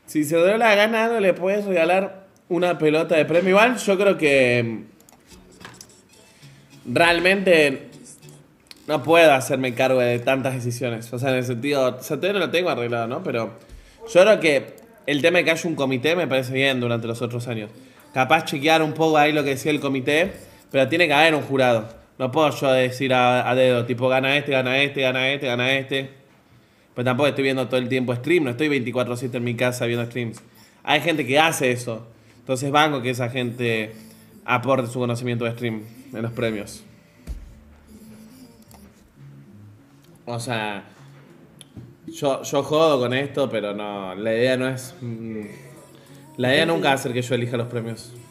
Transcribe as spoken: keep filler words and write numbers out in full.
Si se dio la gana, no le puedes regalar una pelota de premio. Igual yo creo que realmente no puedo hacerme cargo de tantas decisiones. O sea, en el sentido, o sea, todavía no lo tengo arreglado, ¿no? Pero yo creo que el tema de que haya un comité me parece bien durante los otros años. Capaz chequear un poco ahí lo que decía el comité, pero tiene que haber un jurado. No puedo yo decir a, a dedo, tipo, gana este, gana este, gana este, gana este. Pero tampoco estoy viendo todo el tiempo stream, no estoy veinticuatro siete en mi casa viendo streams. Hay gente que hace eso. Entonces banco que esa gente aporte su conocimiento de stream en los premios. O sea, yo, yo jodo con esto, pero no, la idea no es... mm, la idea nunca va a ser que yo elija los premios.